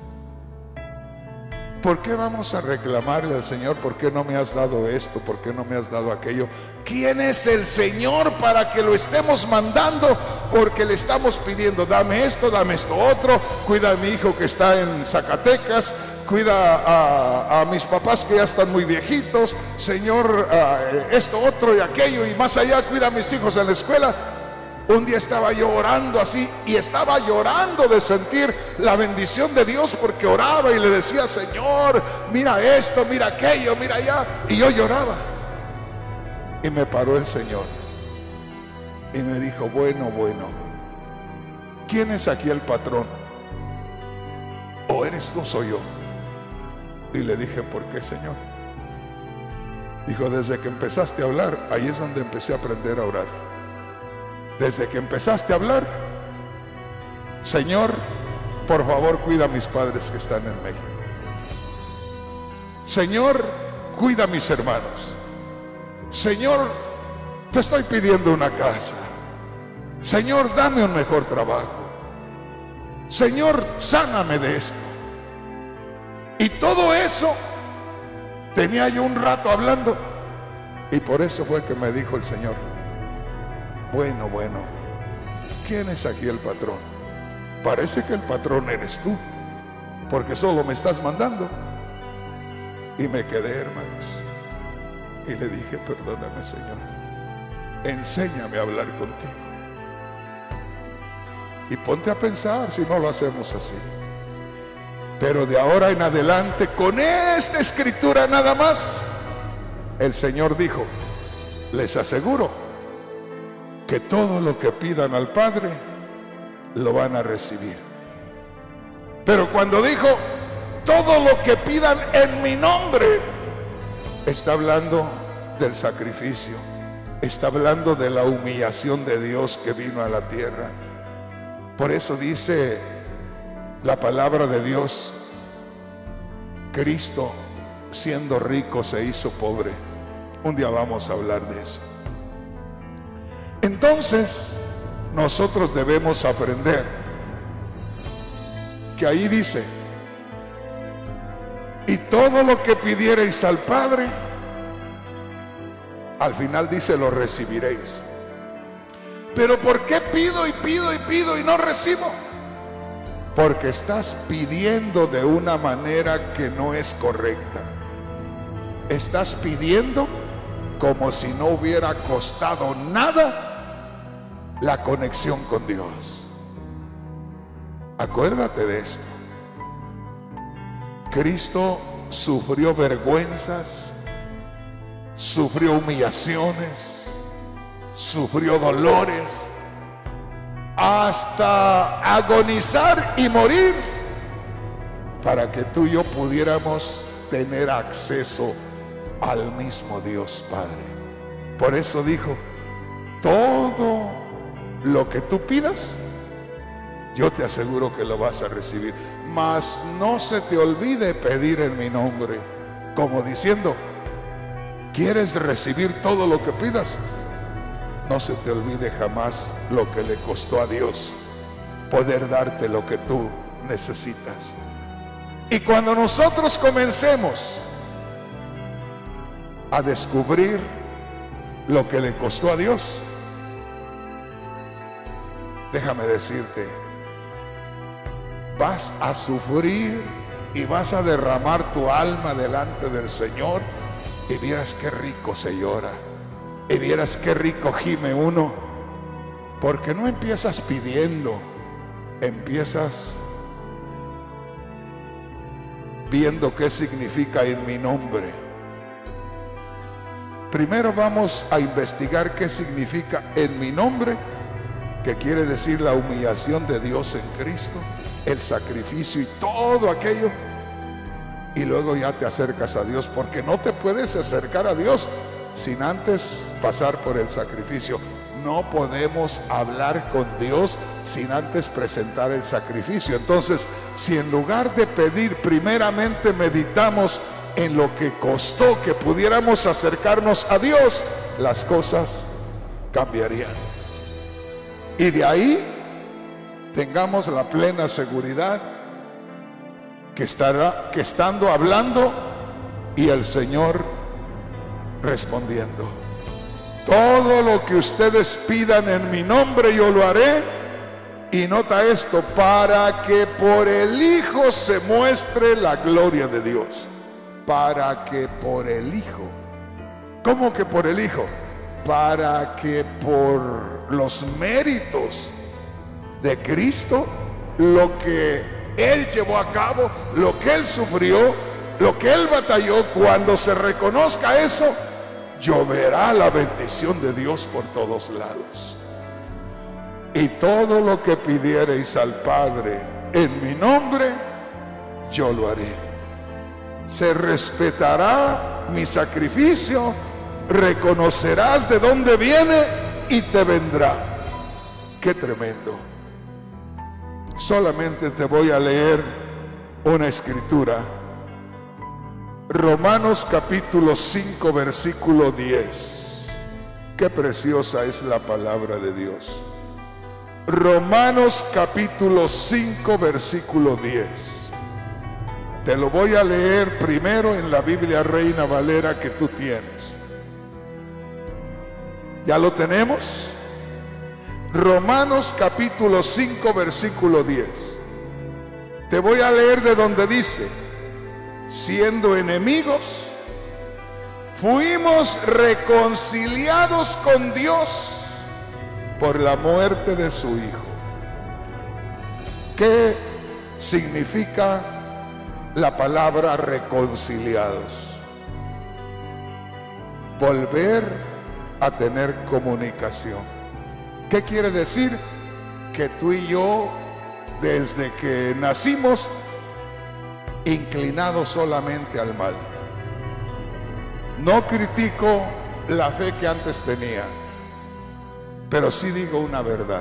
¿Por qué vamos a reclamarle al Señor? ¿Por qué no me has dado esto? ¿Por qué no me has dado aquello? ¿Quién es el Señor para que lo estemos mandando? Porque le estamos pidiendo, dame esto, dame esto otro, cuida a mi hijo que está en Zacatecas, cuida a, a mis papás que ya están muy viejitos, Señor, uh, esto, otro y aquello, y más allá, cuida a mis hijos en la escuela. Un día estaba yo orando así, y estaba llorando de sentir la bendición de Dios, porque oraba y le decía, Señor, mira esto, mira aquello, mira allá, y yo lloraba. Y me paró el Señor y me dijo, bueno, bueno, ¿quién es aquí el patrón? ¿O eres tú, soy yo? Y le dije, ¿por qué, Señor? Dijo, desde que empezaste a hablar, ahí es donde empecé a aprender a orar. Desde que empezaste a hablar, Señor, por favor, cuida a mis padres que están en México. Señor, cuida a mis hermanos. Señor, te estoy pidiendo una casa. Señor, dame un mejor trabajo. Señor, sáname de esto. Y todo eso tenía yo un rato hablando, y por eso fue que me dijo el Señor, bueno, bueno, ¿quién es aquí el patrón? Parece que el patrón eres tú, porque solo me estás mandando. Y me quedé, hermanos, y le dije, perdóname, Señor, enséñame a hablar contigo. Y ponte a pensar si no lo hacemos así. Pero de ahora en adelante, con esta escritura nada más, el Señor dijo, les aseguro que todo lo que pidan al Padre lo van a recibir. Pero cuando dijo todo lo que pidan en mi nombre, está hablando del sacrificio, está hablando de la humillación de Dios que vino a la tierra. Por eso dice la palabra de Dios, Cristo siendo rico se hizo pobre. Un día vamos a hablar de eso. Entonces nosotros debemos aprender que ahí dice, y todo lo que pidiereis al Padre, al final dice, lo recibiréis. Pero ¿por qué pido y pido y pido y no recibo? porque estás pidiendo de una manera que no es correcta. Estás pidiendo como si no hubiera costado nada la conexión con Dios. Acuérdate de esto. Cristo sufrió vergüenzas, sufrió humillaciones, sufrió dolores, hasta agonizar y morir, para que tú y yo pudiéramos tener acceso al mismo Dios Padre. Por eso dijo: todo lo que tú pidas, yo te aseguro que lo vas a recibir. Mas no se te olvide pedir en mi nombre, como diciendo: ¿quieres recibir todo lo que pidas? No se te olvide jamás lo que le costó a Dios poder darte lo que tú necesitas. Y cuando nosotros comencemos a descubrir lo que le costó a Dios, déjame decirte, vas a sufrir y vas a derramar tu alma delante del Señor, y vieras qué rico se llora, y vieras qué rico gime uno, porque no empiezas pidiendo, empiezas viendo qué significa en mi nombre. Primero vamos a investigar qué significa en mi nombre, que quiere decir la humillación de Dios en Cristo, el sacrificio y todo aquello, y luego ya te acercas a Dios, porque no te puedes acercar a Dios sin antes pasar por el sacrificio. No podemos hablar con Dios sin antes presentar el sacrificio. Entonces, si en lugar de pedir, primeramente meditamos en lo que costó que pudiéramos acercarnos a Dios, las cosas cambiarían. Y de ahí tengamos la plena seguridad que estará, que estando hablando y el Señor respondiendo: todo lo que ustedes pidan en mi nombre yo lo haré. Y nota esto: para que por el Hijo se muestre la gloria de Dios. Para que por el Hijo. ¿Cómo que por el Hijo? Para que por los méritos de Cristo, lo que Él llevó a cabo, lo que Él sufrió, lo que Él batalló, cuando se reconozca eso, lloverá la bendición de Dios por todos lados. Y todo lo que pidiereis al Padre en mi nombre, yo lo haré. Se respetará mi sacrificio, reconocerás de dónde viene y te vendrá. Qué tremendo. Solamente te voy a leer una escritura. Romanos capítulo cinco, versículo diez. Qué preciosa es la palabra de Dios. Romanos capítulo cinco, versículo diez. Te lo voy a leer primero en la Biblia Reina Valera que tú tienes. ¿Ya lo tenemos? Romanos capítulo cinco, versículo diez. Te voy a leer de donde dice: siendo enemigos, fuimos reconciliados con Dios por la muerte de su Hijo. ¿Qué significa la palabra reconciliados? Volver a tener comunicación. ¿Qué quiere decir? Que tú y yo, desde que nacimos, inclinados solamente al mal. No critico la fe que antes tenía, pero sí digo una verdad.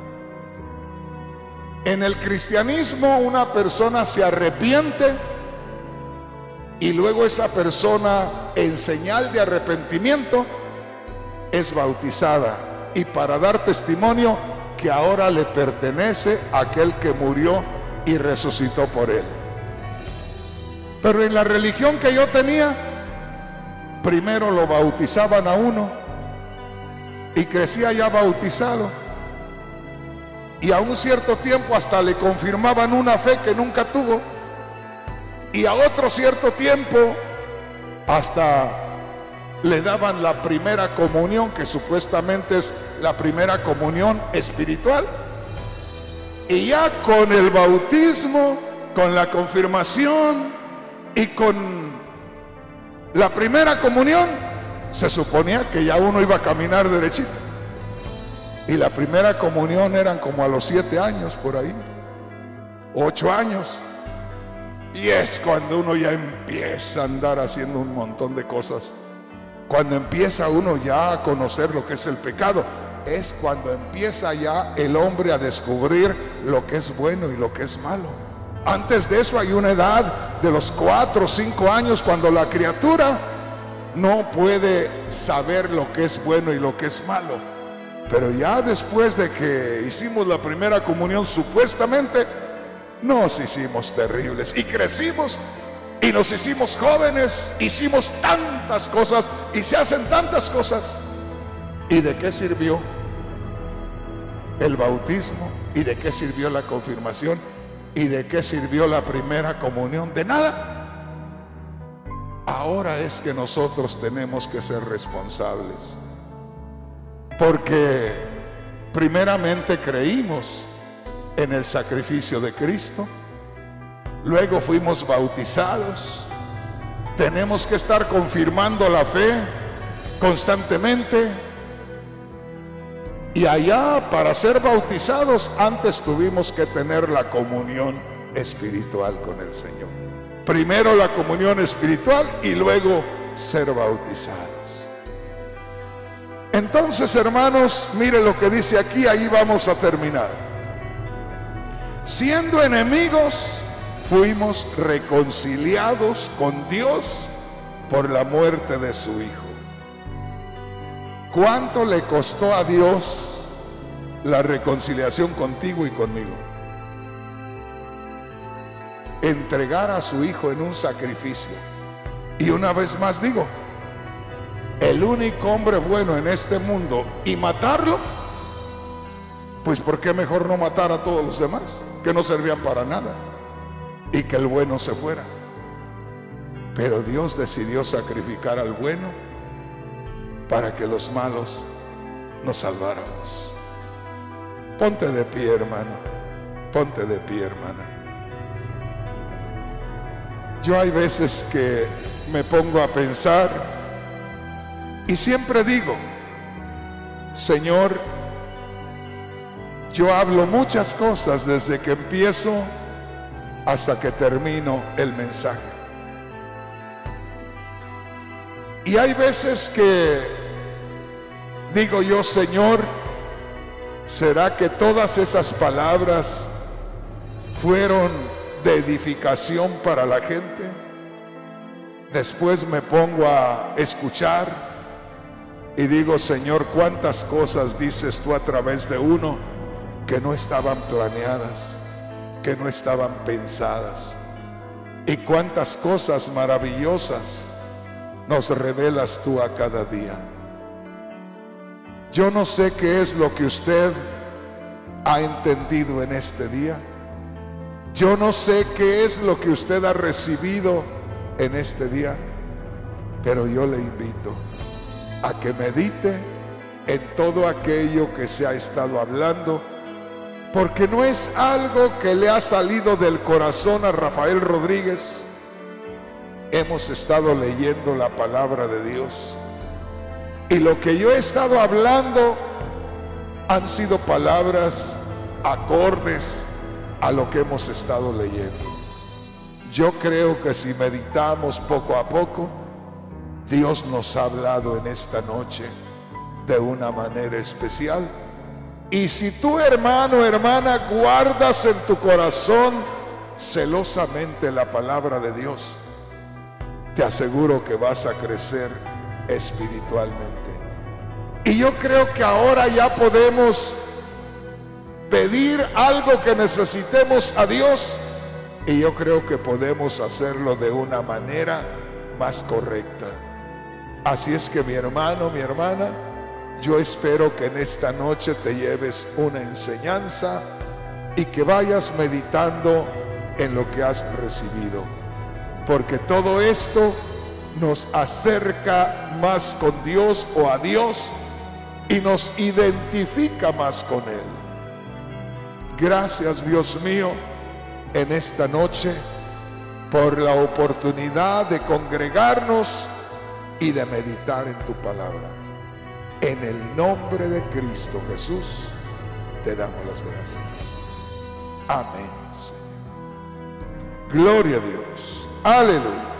En el cristianismo una persona se arrepiente y luego esa persona, en señal de arrepentimiento, es bautizada, y para dar testimonio que ahora le pertenece a aquel que murió y resucitó por él. Pero en la religión que yo tenía, primero lo bautizaban a uno y crecía ya bautizado. y a un cierto tiempo hasta le confirmaban una fe que nunca tuvo, y a otro cierto tiempo hasta le daban la primera comunión, que supuestamente es la primera comunión espiritual. Y ya con el bautismo, con la confirmación y con la primera comunión, se suponía que ya uno iba a caminar derechito. Y la primera comunión eran como a los siete años por ahí, ocho años. Y es cuando uno ya empieza a andar haciendo un montón de cosas. Cuando empieza uno ya a conocer lo que es el pecado, es cuando empieza ya el hombre a descubrir lo que es bueno y lo que es malo. Antes de eso hay una edad de los cuatro o cinco años cuando la criatura no puede saber lo que es bueno y lo que es malo. Pero ya después de que hicimos la primera comunión, supuestamente nos hicimos terribles y crecimos y nos hicimos jóvenes, hicimos tantas cosas y se hacen tantas cosas. ¿Y de qué sirvió el bautismo? ¿Y de qué sirvió la confirmación? ¿Y de qué sirvió la primera comunión? De nada. Ahora es que nosotros tenemos que ser responsables, porque primeramente creímos en el sacrificio de Cristo, luego fuimos bautizados, tenemos que estar confirmando la fe constantemente. Y allá, para ser bautizados, antes tuvimos que tener la comunión espiritual con el Señor. Primero la comunión espiritual y luego ser bautizados. Entonces, hermanos, mire lo que dice aquí, ahí vamos a terminar. Siendo enemigos, fuimos reconciliados con Dios por la muerte de su Hijo. ¿Cuánto le costó a Dios la reconciliación contigo y conmigo? Entregar a su Hijo en un sacrificio. Y una vez más digo, el único hombre bueno en este mundo, y matarlo, pues ¿por qué mejor no matar a todos los demás que no servían para nada y que el bueno se fuera? Pero Dios decidió sacrificar al bueno para que los malos nos salváramos. Ponte de pie, hermano, ponte de pie, hermana. Yo hay veces que me pongo a pensar y siempre digo, Señor, yo hablo muchas cosas desde que empiezo hasta que termino el mensaje. Y hay veces que digo yo, Señor, ¿será que todas esas palabras fueron de edificación para la gente? Después me pongo a escuchar y digo, Señor, ¿cuántas cosas dices tú a través de uno que no estaban planeadas, que no estaban pensadas? Y cuántas cosas maravillosas nos revelas tú a cada día. Yo no sé qué es lo que usted ha entendido en este día. Yo no sé qué es lo que usted ha recibido en este día, pero yo le invito a que medite en todo aquello que se ha estado hablando, porque no es algo que le ha salido del corazón a Rafael Rodríguez. Hemos estado leyendo la palabra de Dios y lo que yo he estado hablando han sido palabras acordes a lo que hemos estado leyendo. Yo creo que si meditamos poco a poco, Dios nos ha hablado en esta noche de una manera especial. Y si tú, hermano, hermana, guardas en tu corazón celosamente la palabra de Dios, te aseguro que vas a crecer espiritualmente. Y yo creo que ahora ya podemos pedir algo que necesitemos a Dios, y yo creo que podemos hacerlo de una manera más correcta. Así es que, mi hermano, mi hermana, Yo espero que en esta noche te lleves una enseñanza y que vayas meditando en lo que has recibido, porque todo esto nos acerca más con Dios o a Dios y nos identifica más con Él. Gracias, Dios mío, en esta noche por la oportunidad de congregarnos y de meditar en tu palabra. En el nombre de Cristo Jesús te damos las gracias. Amén, Señor. Gloria a Dios. Aleluya.